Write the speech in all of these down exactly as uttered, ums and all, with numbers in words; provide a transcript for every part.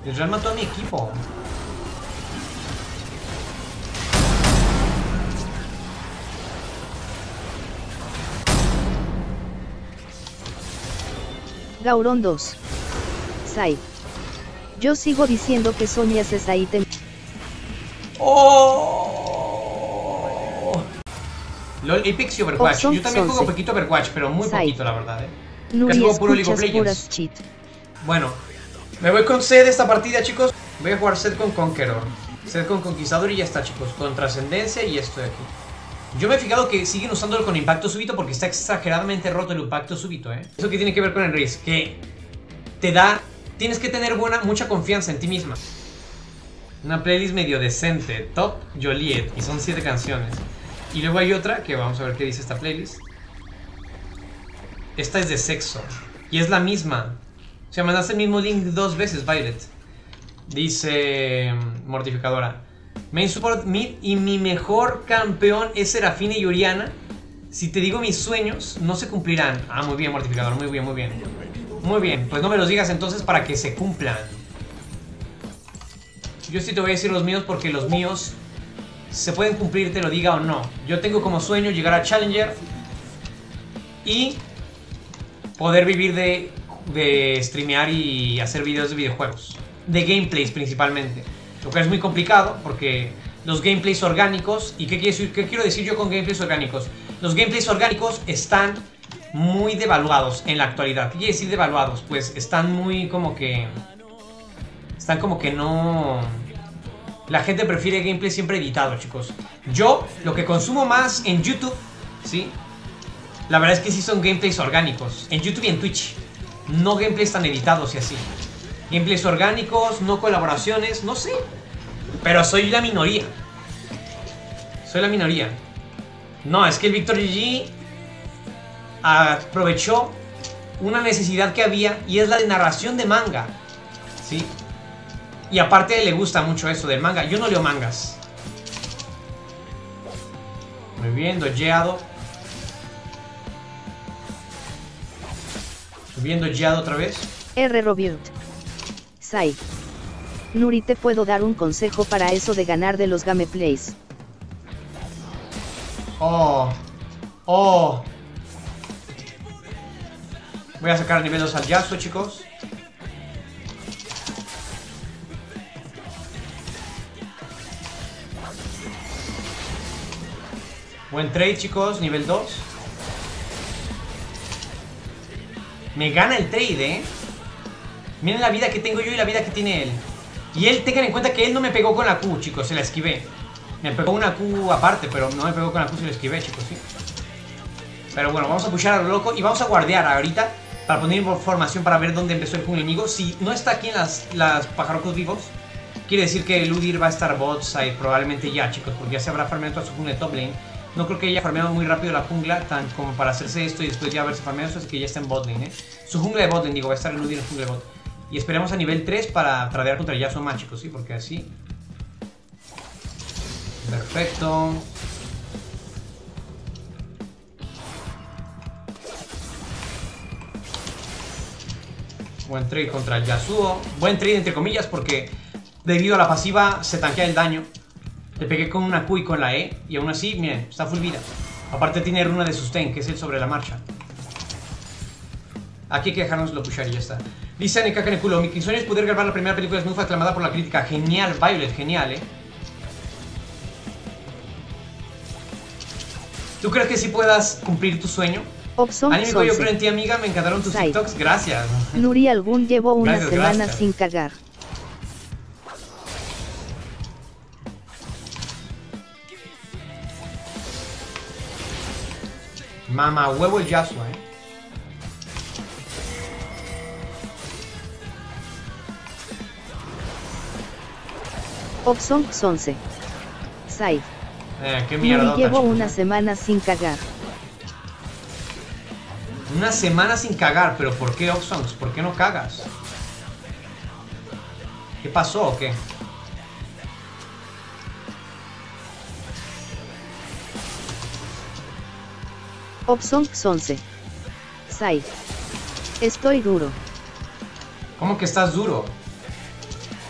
El Real mató a mi equipo. Gauron dos. Sai. Yo sigo diciendo que Soñas es ahí te... ¡Oh! LOL, Apex y Overwatch. Yo también juego poquito Overwatch, pero muy Sai. poquito, la verdad, eh. Nuri, juego puro League of escuchas Legends. puras cheat. Bueno, me voy con Zed esta partida, chicos. Voy a jugar Zed con Conqueror. Zed con Conquistador y ya está, chicos. Con Trascendencia y esto de aquí. Yo me he fijado que siguen usándolo con impacto súbito porque está exageradamente roto el impacto súbito, ¿eh? ¿Eso qué tiene que ver con el Risk? Que te da... Tienes que tener buena, mucha confianza en ti misma. Una playlist medio decente. Top Joliet. Y son siete canciones. Y luego hay otra que vamos a ver qué dice esta playlist. Esta es de sexo. Y es la misma. O sea, mandaste el mismo link dos veces, Violet. Dice... Mortificadora. Main support mid y mi mejor campeón es Serafine y Oriana. Si te digo mis sueños, no se cumplirán. Ah, muy bien, Mortificador, muy bien, muy bien. Muy bien, pues no me los digas entonces para que se cumplan. Yo sí te voy a decir los míos porque los míos se pueden cumplir, te lo diga o no. Yo tengo como sueño llegar a Challenger y poder vivir de, de streamear y hacer videos de videojuegos. De gameplays principalmente. Lo que es muy complicado porque los gameplays orgánicos... ¿Y qué quiero, qué quiero decir yo con gameplays orgánicos? Los gameplays orgánicos están muy devaluados en la actualidad. ¿Qué quiere decir devaluados? Pues están muy como que... Están como que no... La gente prefiere gameplay siempre editado, chicos. Yo, lo que consumo más en YouTube, ¿sí? La verdad es que sí son gameplays orgánicos. En YouTube y en Twitch. No gameplays tan editados y así. Gameplays orgánicos, no colaboraciones, no sé. Pero soy la minoría. Soy la minoría. No, es que el Victor G G aprovechó una necesidad que había y es la de narración de manga. ¿Sí? Y aparte le gusta mucho eso del manga. Yo no leo mangas. Muy bien, dodgeado. Muy bien, dodgeado otra vez. R. Robert. Sai. Nuri, te puedo dar un consejo para eso de ganar de los gameplays. Oh. Oh. Voy a sacar nivel dos al Yasuo, chicos. Buen trade, chicos, nivel dos. Me gana el trade, eh. Miren la vida que tengo yo y la vida que tiene él. Y él, tengan en cuenta que él no me pegó con la Q, chicos, se la esquivé. Me pegó una Q aparte, pero no me pegó con la Q, se la esquivé, chicos, sí. Pero bueno, vamos a pushar a lo loco y vamos a guardear ahorita para poner información para ver dónde empezó el jungle enemigo. Si no está aquí en las, las pajarocos vivos, quiere decir que el Udyr va a estar bot side probablemente ya, chicos, porque ya se habrá farmeado toda su jungle top lane. No creo que haya farmeado muy rápido la jungla, tan como para hacerse esto y después ya haberse farmeado eso, así que ya está en bot lane, ¿eh? Su jungla de bot lane, digo, va a estar el Udyr en jungla de bot. Y esperemos a nivel tres para tradear contra Yasuo más, chicos, ¿sí? Porque así... Perfecto. Buen trade contra el Yasuo. Buen trade entre comillas porque debido a la pasiva se tanquea el daño. Le pegué con una Q y con la E y aún así, miren, está full vida. Aparte tiene runa de sustain, que es el sobre la marcha. Aquí hay que dejarnoslo pushar y ya está. Dice Aneka Kanekulo, mi sueño es poder grabar la primera película de Smurf aclamada por la crítica. Genial, Violet, genial, eh. ¿Tú crees que sí puedas cumplir tu sueño? Anímico, yo creo en ti, amiga, me encantaron tus Sai. TikToks, gracias. Nuri, algún llevo una gracias, semana gracias. sin cagar. Mamá huevo el Yasuo, eh. Oxon once. Sai. Eh, qué mierda. Nuri, llevo una semana sin cagar. Una semana sin cagar, pero ¿por qué, Oxons? ¿Por qué no cagas? ¿Qué pasó o qué? Oxon once. Sai. Estoy duro. ¿Cómo que estás duro?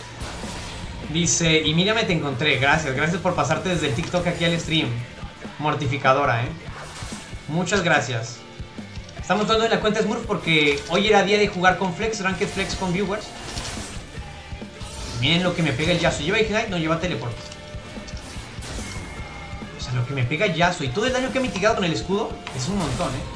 Dice, y mírame, te encontré. Gracias, gracias por pasarte desde el TikTok aquí al stream. Mortificadora, eh. Muchas gracias. Estamos dando en la cuenta Smurf porque hoy era día de jugar con Flex, Ranked Flex con viewers. Miren lo que me pega el Yasuo. ¿Lleva Ignite? No, lleva Teleport. O sea, lo que me pega el Yasuo y todo el daño que ha mitigado con el escudo es un montón, eh.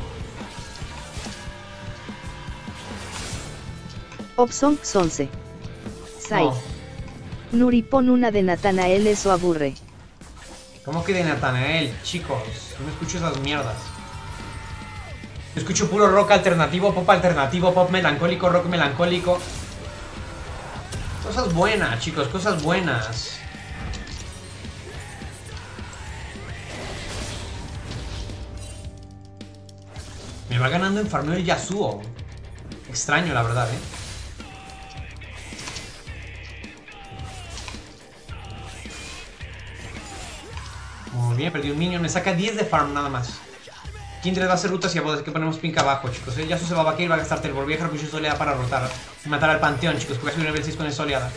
Opsonx once. Sai. No. Nuri, pon una de Natanael, eso aburre. ¿Cómo que de Natanael? Chicos, no me escucho esas mierdas. Escucho puro rock alternativo, pop alternativo, pop melancólico, rock melancólico. Cosas buenas, chicos, cosas buenas. Me va ganando en farmeo el Yasuo. Extraño, la verdad, eh. Muy bien, perdí un minion. Me saca diez de farm nada más. Kindred va a hacer rutas y a bodas. Que ponemos pink abajo, chicos. El Yasuo se va a vaquear y va a gastar el Voy a dejar mucho soleada para rotar y matar al panteón, chicos. Porque voy a subir nivel seis con el soleada.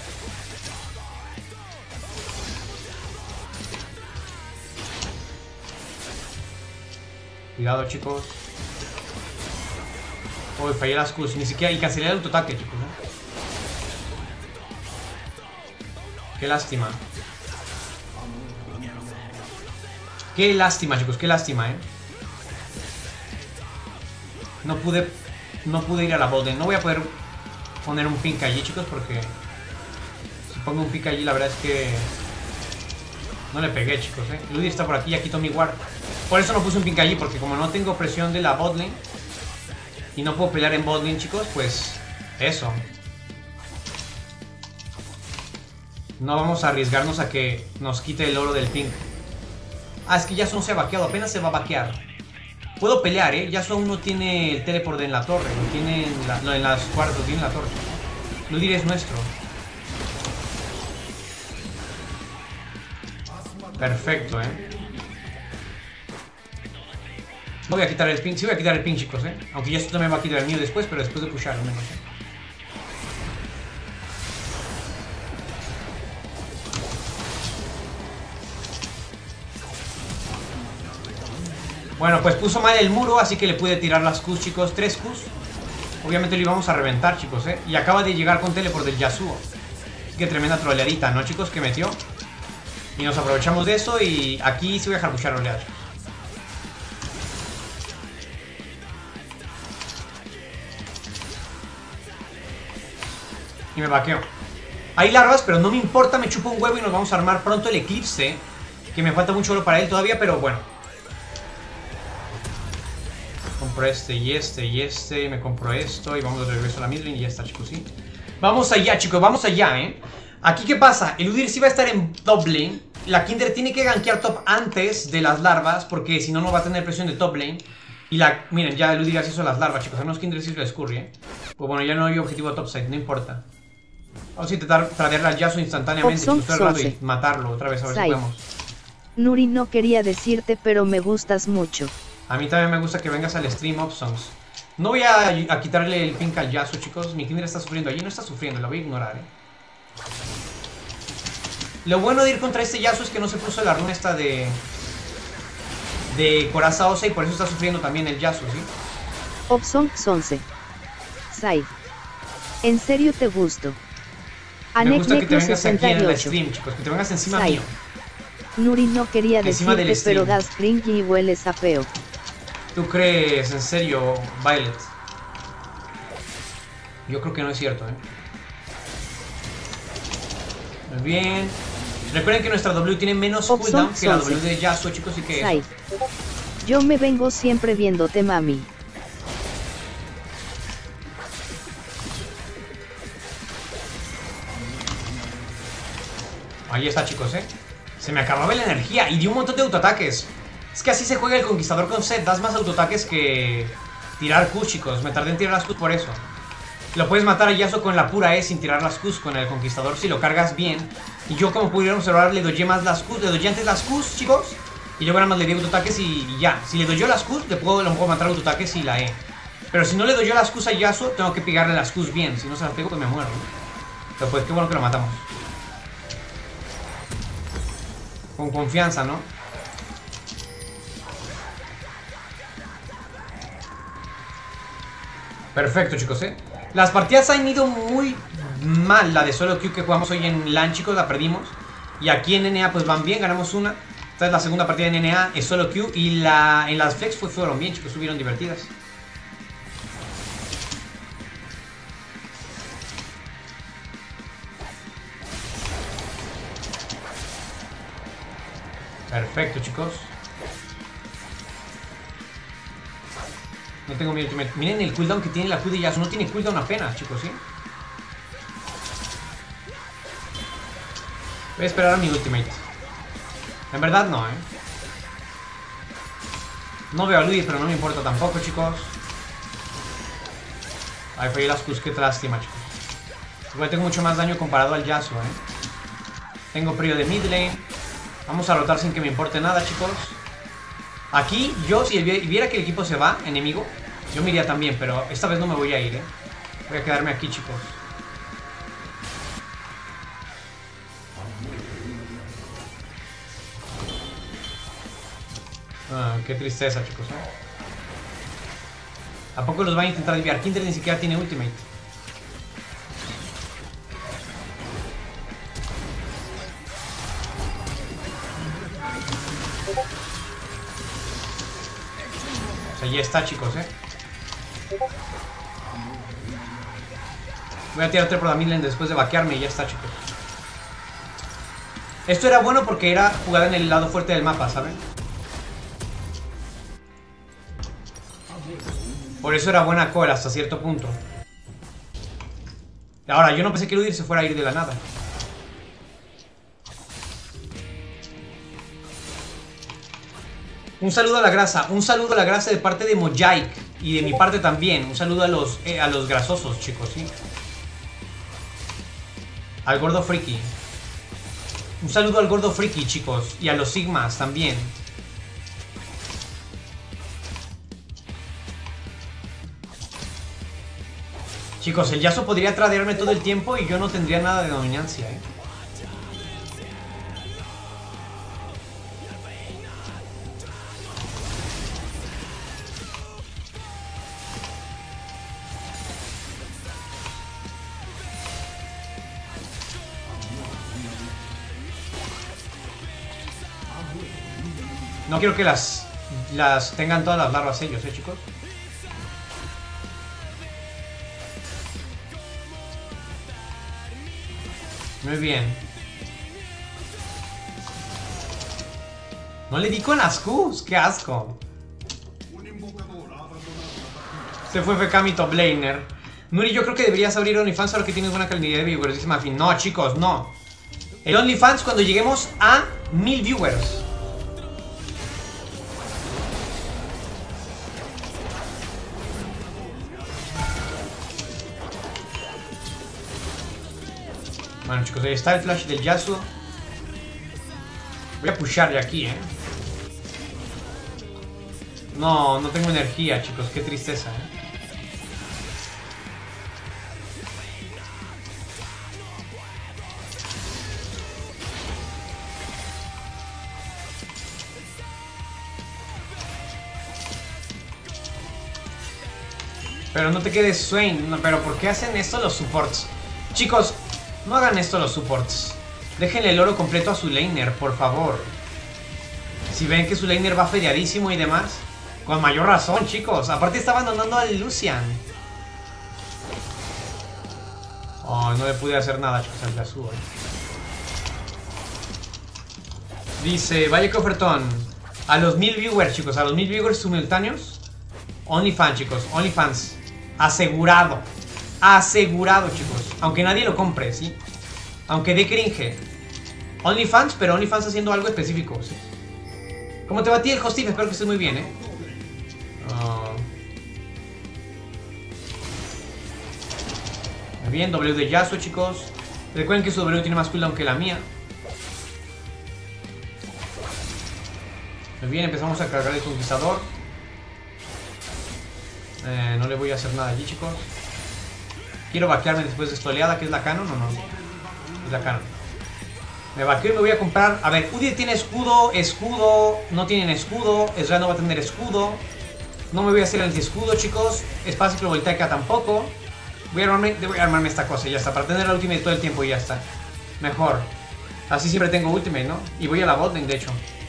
Cuidado, chicos. Uy, fallé las Qs. Ni siquiera. Y cancelé el autoataque, chicos, ¿eh? Qué lástima. Qué lástima, chicos, qué lástima, eh. No pude. No pude ir a la botlane. No voy a poder poner un pink allí, chicos, porque si pongo un pink allí, la verdad es que no le pegué, chicos, eh. Ludi está por aquí, ya quitó mi ward. Por eso no puse un pink allí, porque como no tengo presión de la botlane y no puedo pelear en botlane, chicos, pues eso. No vamos a arriesgarnos a que nos quite el oro del pink. Ah, es que Yasuo no se ha vaqueado, apenas se va a vaquear. Puedo pelear, eh. Yasuo aún no tiene el teleport en la torre. Lo tiene en, la, no, en las cuartos, lo tiene en la torre. Ludir es nuestro. Perfecto, eh. No voy a quitar el ping. Sí voy a quitar el ping, chicos, eh. Aunque Yasuo también va a quitar el mío después, pero después de pushar, al menos, eh. Bueno, pues puso mal el muro, así que le pude tirar las Qs, chicos. Tres Qs. Obviamente lo íbamos a reventar, chicos, ¿eh? Y acaba de llegar con teleport del Yasuo. Así que tremenda troleadita, ¿no, chicos? Que metió. Y nos aprovechamos de eso y aquí sí voy a dejar pushar olear. Y me vaqueo. Hay larvas, pero no me importa, me chupo un huevo y nos vamos a armar pronto el eclipse. Que me falta mucho oro para él todavía, pero bueno. Compro este y este y este. Me compro esto y vamos de regreso a la midlane y ya está, chicos, ¿sí? Vamos allá, chicos, vamos allá, ¿eh? Aquí, ¿qué pasa? El Udyr sí va a estar en top lane. La Kindred tiene que gankear top antes de las larvas, porque si no, no va a tener presión de top lane. Y la... Miren, ya el Udyr ya se hizo las larvas, chicos. A menos Kindred sí se le escurre, ¿eh? Pues bueno, ya no hay objetivo topside, no importa. Vamos a intentar tradear al Yasuo instantáneamente, chicos, todo el rato y matarlo otra vez, a ver si podemos. Nuri, no quería decirte, pero me gustas mucho. A mí también me gusta que vengas al stream, Opsongs. No voy a, a quitarle el pink al Yasuo, chicos. Mi Kindred está sufriendo allí, no está sufriendo, lo voy a ignorar, eh. Lo bueno de ir contra este Yasuo es que no se puso la runa esta de... De coraza ósea y por eso está sufriendo también el Yasuo, ¿sí? Opsonx once. Sai. ¿En serio te gusto? Me gusta que te vengas aquí en el stream, chicos, que te vengas encima Sai. mío. Nuri, no quería Encima decirte, pero das cringe y hueles a feo. ¿Tú crees en serio, Violet? Yo creo que no es cierto, ¿eh? Muy bien. Recuerden que nuestra W tiene menos cooldown que la W de Yasuo, chicos, y que Sai. Yo me vengo siempre viéndote, mami. Ahí está, chicos, ¿eh? Se me acababa la energía y dio un montón de autoataques. Es que así se juega el Conquistador con Zed. Das más autoataques que tirar Qs, chicos. Me tardé en tirar las Qs por eso. Lo puedes matar a Yasuo con la pura E sin tirar las Qs con el Conquistador si lo cargas bien. Y yo, como pudieron observar, le doy más las Qs. Le doy antes las Qs, chicos. Y luego nada más le di autoataques y, y ya. Si le doy yo las Qs, le puedo, lo puedo matar autoataques y la E. Pero si no le doy yo las Qs a Yasuo, tengo que pegarle las Qs bien. Si no se las pego, pues me muero, ¿no? Pero pues qué bueno que lo matamos. con confianza, ¿no? Perfecto, chicos, ¿eh? Las partidas han ido muy mal. La de solo queue que jugamos hoy en LAN, chicos, la perdimos. Y aquí en N A pues van bien, ganamos una. Esta es la segunda partida en N A, es solo queue. Y la, en las flex pues fueron bien, chicos, estuvieron divertidas. Perfecto, chicos. No tengo mi ultimate. Miren el cooldown que tiene la Q de Yasuo. No tiene cooldown apenas, chicos, ¿sí? Voy a esperar a mi ultimate. En verdad no, ¿eh? No veo a Luis, pero no me importa tampoco, chicos. Ay, fallé las Qs, qué lástima, chicos. Igual tengo mucho más daño comparado al Yasuo, ¿eh? Tengo prio de mid lane. Vamos a rotar sin que me importe nada, chicos. Aquí, yo si viera que el equipo se va, enemigo, yo me iría también, pero esta vez no me voy a ir, ¿eh? Voy a quedarme aquí, chicos. Ah, qué tristeza, chicos, ¿eh? ¿A poco los van a intentar desviar? Kindred ni siquiera tiene ultimate. Ya está, chicos, eh. Voy a tirar por la mid lane después de vaquearme y ya está, chicos. Esto era bueno porque era jugada en el lado fuerte del mapa, ¿saben? Por eso era buena call hasta cierto punto. Ahora, yo no pensé que Udyr se fuera a ir de la nada. Un saludo a la grasa, un saludo a la grasa de parte de Mojaic. Y de mi parte también, un saludo a los, eh, a los grasosos, chicos, ¿sí? Al gordo friki. Un saludo al gordo friki, chicos. Y a los sigmas también. Chicos, el Yasuo podría tradearme todo el tiempo y yo no tendría nada de dominancia, ¿eh? No quiero que las, las tengan todas las larvas ellos, ¿eh, chicos? Muy bien. No le di con las Qs, qué asco. Se fue F K mi top laner. Nuri, yo creo que deberías abrir OnlyFans ahora que tienes buena calidad de viewers, dice Mafin. No, chicos, no. El OnlyFans cuando lleguemos a mil viewers. Bueno, chicos, ahí está el flash del Yasuo. Voy a pushar de aquí, ¿eh? No, no tengo energía, chicos. Qué tristeza, ¿eh? Pero no te quedes Swain. No, pero ¿por qué hacen esto los supports? Chicos, no hagan esto los supports. Déjenle el oro completo a su laner, por favor. Si ven que su laner va fedeadísimo y demás, con mayor razón, chicos. Aparte está abandonando al Lucian. Oh, no le pude hacer nada, chicos, al Yasuo. Dice, vaya que ofertón. A los mil viewers, chicos, a los mil viewers simultáneos. OnlyFans, chicos, OnlyFans. Asegurado. Asegurado, chicos. Aunque nadie lo compre, ¿sí? Aunque dé cringe. OnlyFans, pero OnlyFans haciendo algo específico, ¿sí? ¿Cómo te va a ti el hosting? Espero que estés muy bien, ¿eh? Uh... Muy bien, W de Yasuo, chicos. Recuerden que su W tiene más cooldown que la mía. Muy bien, empezamos a cargar el conquistador. Eh, no le voy a hacer nada allí, chicos. Quiero vaquearme después de esta oleada, que es la canon o no. Es la canon. Me vaqueo y me voy a comprar... A ver, Udyr tiene escudo, escudo... No tienen escudo, Ezreal no va a tener escudo. No me voy a hacer el anti-escudo, chicos. Espada ciclovoltaica tampoco. Voy a armarme, voy a armarme esta cosa y ya está. Para tener la ultimate todo el tiempo y ya está. Mejor. Así siempre tengo ultimate, ¿no? Y voy a la botlane, de hecho.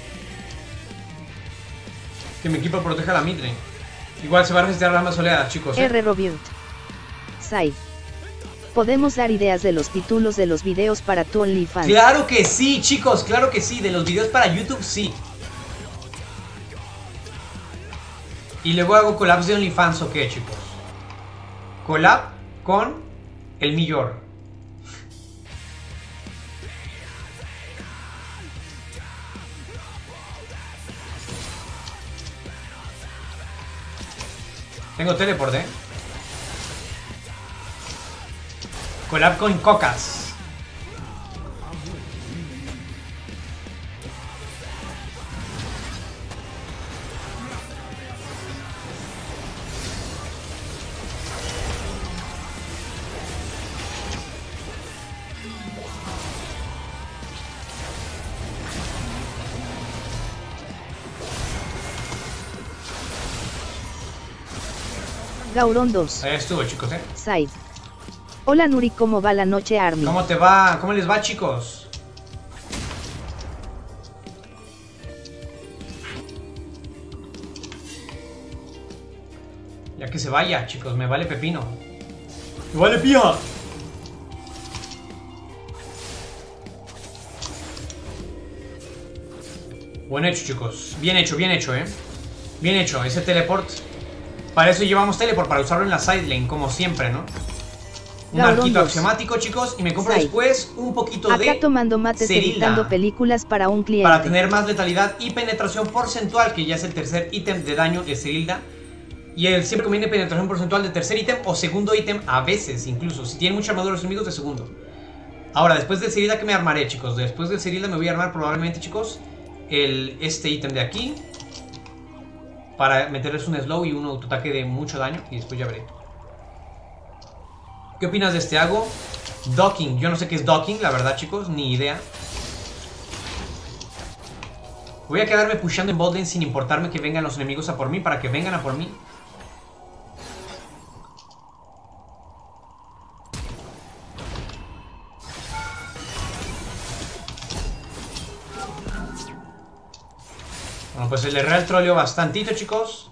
Que mi equipo proteja la midlane. Igual se va a resetear la más oleada, chicos. ¿eh? R. Robert. Sai. ¿Podemos dar ideas de los títulos de los videos para tu OnlyFans? Claro que sí, chicos, claro que sí. De los videos para YouTube, sí. Y luego hago collabs de OnlyFans, ¿o qué, chicos? Collab con el Millor. Tengo teleport, ¿eh? Collab con Cocas. Gauron dos. Ahí estuvo, chicos, ¿eh? Side. Hola Nuri, ¿cómo va la noche, Army? ¿Cómo te va? ¿Cómo les va, chicos? Ya que se vaya, chicos, me vale pepino. ¡Me vale pija! Buen hecho, chicos. Bien hecho, bien hecho, ¿eh? Bien hecho, ese teleport. Para eso llevamos teleport, para usarlo en la side lane, como siempre, ¿no? Un Gauron arquito dos. axiomático, chicos. Y me compro Side. después un poquito Acá de tomando mates Cerilda, editando películas para un cliente. para tener más letalidad y penetración porcentual, que ya es el tercer ítem de daño de Cerilda. Y él siempre conviene penetración porcentual de tercer ítem o segundo ítem, a veces incluso. Si tienen mucha armadura los enemigos, de segundo. Ahora, después del Cerilda, ¿qué me armaré, chicos? Después del Cerilda me voy a armar probablemente, chicos, el, este ítem de aquí, para meterles un slow y un autoataque de mucho daño. Y después ya veré. ¿Qué opinas de este hago? Docking. Yo no sé qué es docking, la verdad, chicos. Ni idea. Voy a quedarme pushando en botlane sin importarme que vengan los enemigos a por mí, para que vengan a por mí. Bueno, pues el Real troleó bastantito, chicos.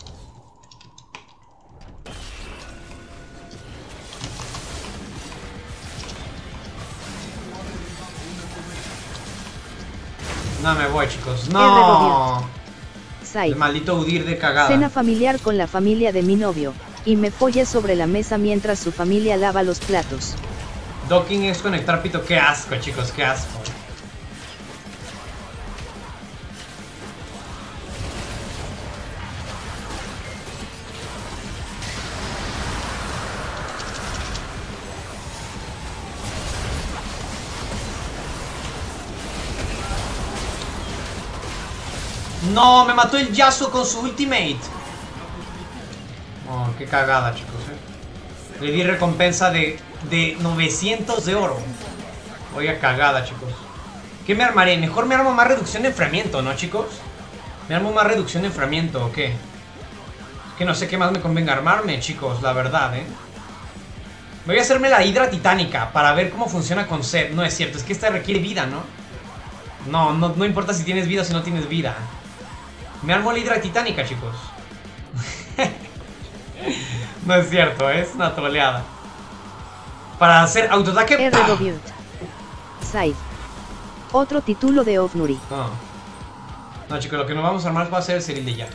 No me voy, chicos. No. Sai. El maldito Udyr de cagada. Cena familiar con la familia de mi novio. Y me folla sobre la mesa mientras su familia lava los platos. Docking es conectar pito. Qué asco, chicos, qué asco. No, me mató el Yasuo con su ultimate. Oh, qué cagada, chicos, eh. Le di recompensa de, de novecientos de oro. Oiga, cagada, chicos. ¿Qué me armaré? Mejor me armo más reducción de enfriamiento, ¿no, chicos? Me armo más reducción de enfriamiento, ¿o qué? Es que no sé qué más me convenga armarme, chicos, la verdad, ¿eh? Voy a hacerme la hidra titánica para ver cómo funciona con Zed. No es cierto, es que esta requiere vida, ¿no? No, no, no importa si tienes vida o si no tienes vida. Me armo la hidra titánica, chicos. No es cierto, es una troleada. Para hacer autoataque. R. Robert. Side. Otro título de Ofnuri. No. No, chicos, lo que nos vamos a armar va a ser el Ceril de ya.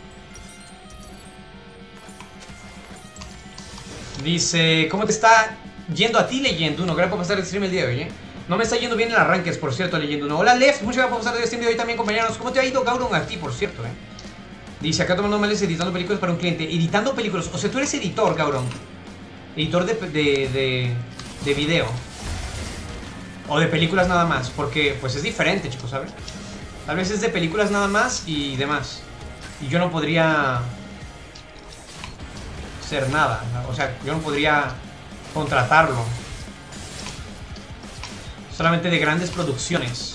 Dice, ¿cómo te está yendo a ti, Leyendo Uno? Gracias por pasar el stream el día de hoy, ¿eh? No me está yendo bien en arranques, por cierto, Leyendo Uno. Hola, Left, muchas gracias por pasar el stream de hoy también, compañeros. ¿Cómo te ha ido, Gauron, a ti, por cierto, eh? Dice, acá tomando males editando películas para un cliente. Editando películas, o sea, tú eres editor, Gauron. Editor de, de, de, de video. O de películas nada más, porque pues es diferente, chicos, ¿sabes? Tal vez es de películas nada más y demás. Y yo no podría hacer nada, o sea, yo no podría contratarlo. solamente de grandes producciones.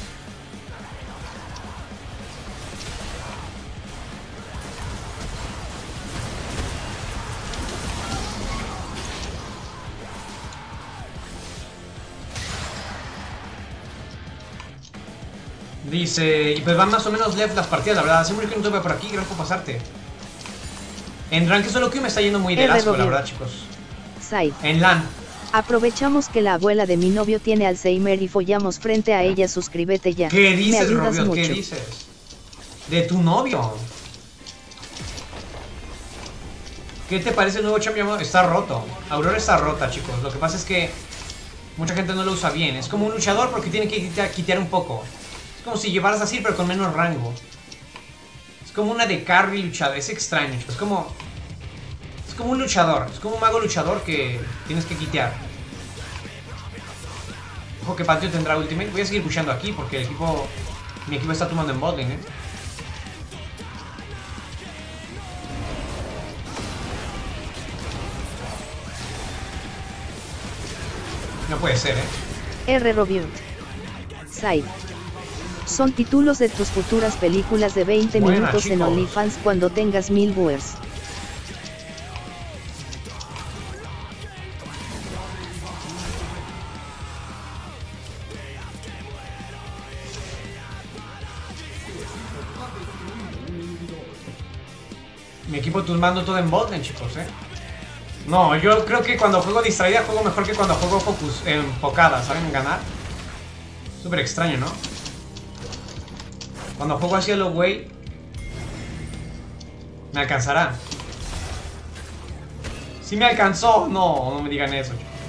Dice, y pues van más o menos left las partidas, la verdad. Hace mucho que no te veo por aquí, gracias por pasarte. En Rank solo que me está yendo muy de asco, la verdad, chicos. Sai. En LAN. Aprovechamos que la abuela de mi novio tiene Alzheimer y follamos frente a ella, suscríbete ya. ¿Qué dices, me ayudas Robiot? mucho. ¿Qué dices? De tu novio. ¿Qué te parece el nuevo champion? Está roto. Aurora está rota, chicos. Lo que pasa es que mucha gente no lo usa bien. Es como un luchador porque tiene que quitear, quitear un poco. Es como si llevaras así, pero con menos rango. Es como una de carry luchador. Es extraño, chicos. Es como... Es como un luchador. Es como un mago luchador que tienes que quitear. Ojo que Pantheon tendrá ultimate. Voy a seguir pushando aquí porque el equipo... Mi equipo está tomando en botlane, eh. No puede ser, eh. R. Robiot. Sai. Son títulos de tus futuras películas de veinte Buena, minutos en chicos. OnlyFans cuando tengas mil viewers. Mi equipo tumbando todo en botlane, chicos, eh. No, yo creo que cuando juego distraída juego mejor que cuando juego focus enfocada, ¿saben? Ganar. Súper extraño, ¿no? Cuando juego así a lo güey, me alcanzará. ¿Sí me alcanzó? No, no me digan eso.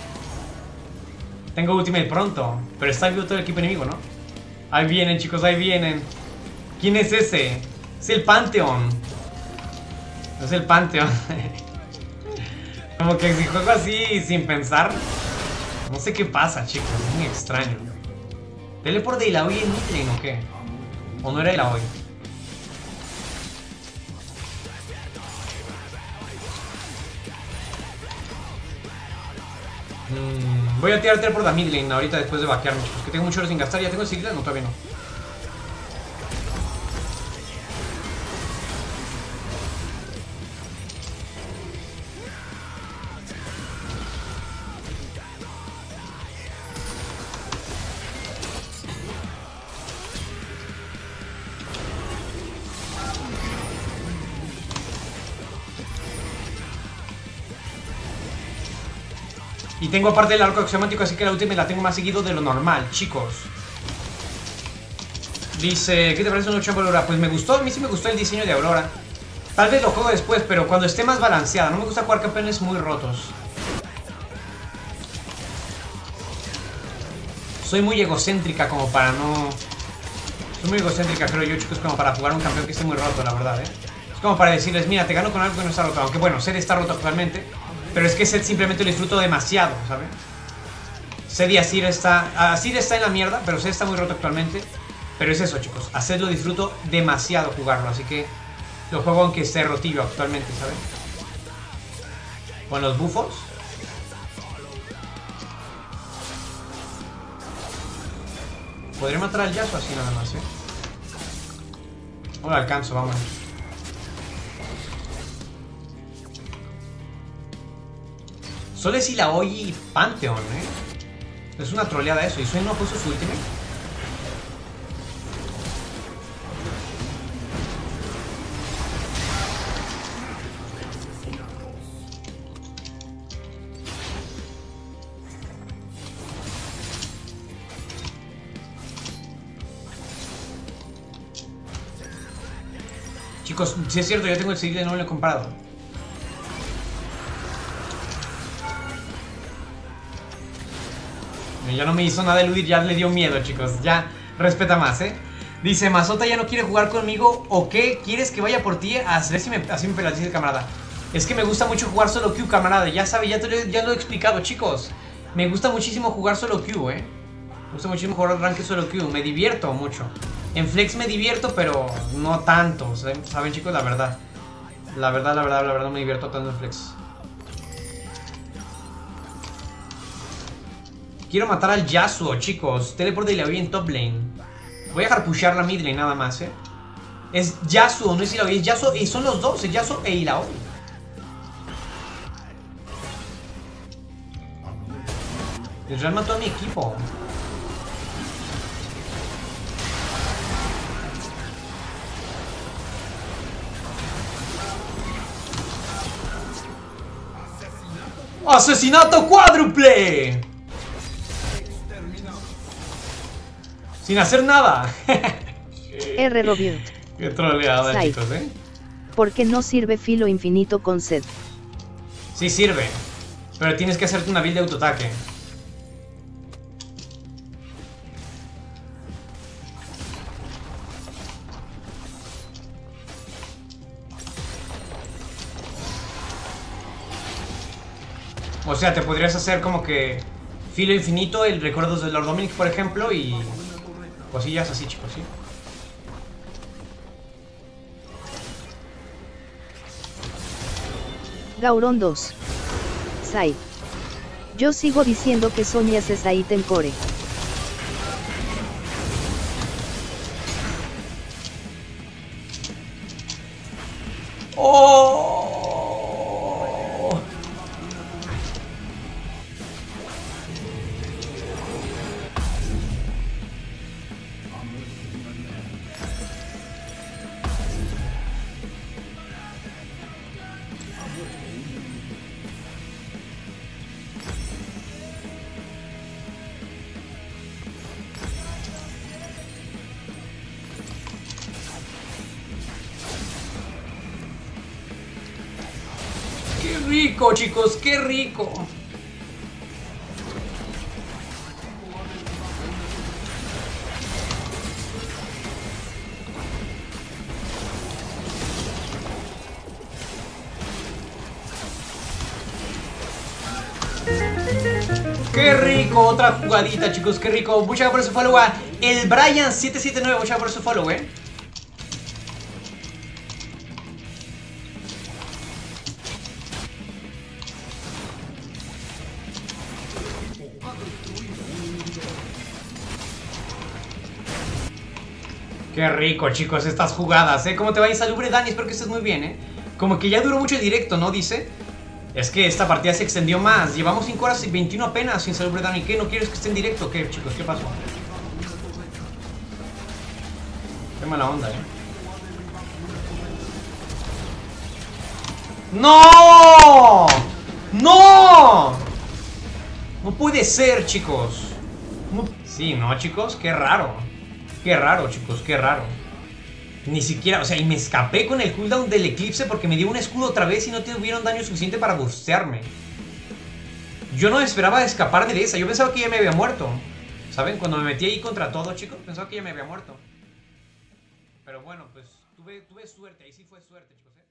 Tengo ultimate pronto, pero está vivo todo el equipo enemigo, ¿no? Ahí vienen, chicos, ahí vienen. ¿Quién es ese? Es el Pantheon. Es el Pantheon. Como que si juego así sin pensar, no sé qué pasa, chicos, es muy extraño. ¿Teleport de Illaoi en midlane o qué? ¿O no era Illaoi? Mm, voy a tirar teleport a midlane ahorita después de vaquearme, chicos, que tengo mucho oro sin gastar. ¿Ya tengo el sigla? No, todavía no. Y tengo aparte el arco axiomático, así que la última la tengo más seguido de lo normal, chicos. Dice, ¿qué te parece un ocho en Aurora? Pues me gustó, a mí sí me gustó el diseño de Aurora. Tal vez lo juego después, pero cuando esté más balanceada. No me gusta jugar campeones muy rotos. Soy muy egocéntrica como para no... Soy muy egocéntrica, creo yo, chicos, como para jugar un campeón que esté muy roto, la verdad, ¿eh? Es como para decirles, mira, te gano con algo que no está roto. Aunque bueno, Zed está roto actualmente. Pero es que Zed simplemente lo disfruto demasiado, ¿sabes? Zed y Azir está... Azir está en la mierda, pero Zed está muy roto actualmente. Pero es eso, chicos. A Zed lo disfruto demasiado jugarlo, así que... Lo juego aunque esté rotillo actualmente, ¿sabes? Con los bufos. Podría matar al Yasuo así nada más, ¿eh? No lo alcanzo, vámonos. Solo es Illaoi y Pantheon, ¿eh? Es una troleada eso. ¿Y Swain no ha puesto su ultimate? Chicos, si es cierto, yo tengo el Sigil y no lo he comprado. Ya no me hizo nada eludir, ya le dio miedo, chicos. Ya, respeta más, ¿eh? Dice, Mazota ya no quiere jugar conmigo. ¿O qué? ¿Quieres que vaya por ti? A ver si me, así me pela, dice el camarada. Es que me gusta mucho jugar solo Q, camarada. Ya sabe, ya, te lo, ya lo he explicado, chicos. Me gusta muchísimo jugar solo Q, ¿eh? Me gusta muchísimo jugar rank solo Q. Me divierto mucho. En Flex me divierto, pero no tanto. ¿Saben, chicos? La verdad. La verdad, la verdad, la verdad, no me divierto tanto en Flex. Quiero matar al Yasuo, chicos. Teleport de Illaoi en top lane. Voy a dejar pushar la mid lane nada más, eh. Es Yasuo, no es Illaoi, es Yasuo. Y son los dos, es Yasuo e Illaoi. El Real mató a mi equipo. ¡Asesinato cuádruple! Sin hacer nada. R. Robert. Qué troleada, Sai. chicos, ¿eh? ¿Por qué no sirve filo infinito con sed? Sí sirve, pero tienes que hacerte una build de autoataque. O sea, te podrías hacer como que filo infinito, el recuerdos de Lord Dominic, por ejemplo, y cosillas así, chicos, ¿sí? Gauron dos. Sai. Yo sigo diciendo que Soñas es ahí Core. ¡Oh! ¡Qué rico, chicos! ¡Qué rico! ¡Qué rico! Otra jugadita, chicos, qué rico. Muchas gracias por su follow a el Brian siete siete nueve. Muchas gracias por su follow, eh. Qué rico, chicos, estas jugadas, ¿eh? ¿Cómo te va Insalubre, Dani? Espero que estés muy bien, ¿eh? Como que ya duró mucho el directo, ¿no? Dice. Es que esta partida se extendió más. Llevamos cinco horas y veintiuno apenas, Insalubre, Dani. ¿Qué? ¿No quieres que esté en directo? ¿Qué, chicos? ¿Qué pasó? Qué mala onda, ¿eh? ¡No! ¡No! No puede ser, chicos. No... Sí, ¿no, chicos? Qué raro. Qué raro, chicos, qué raro. Ni siquiera, o sea, y me escapé con el cooldown del eclipse porque me dio un escudo otra vez y no tuvieron daño suficiente para burstearme. Yo no esperaba escaparme de esa, yo pensaba que ya me había muerto. ¿Saben? Cuando me metí ahí contra todo, chicos, pensaba que ya me había muerto. Pero bueno, pues tuve, tuve suerte, ahí sí fue suerte, chicos, ¿eh?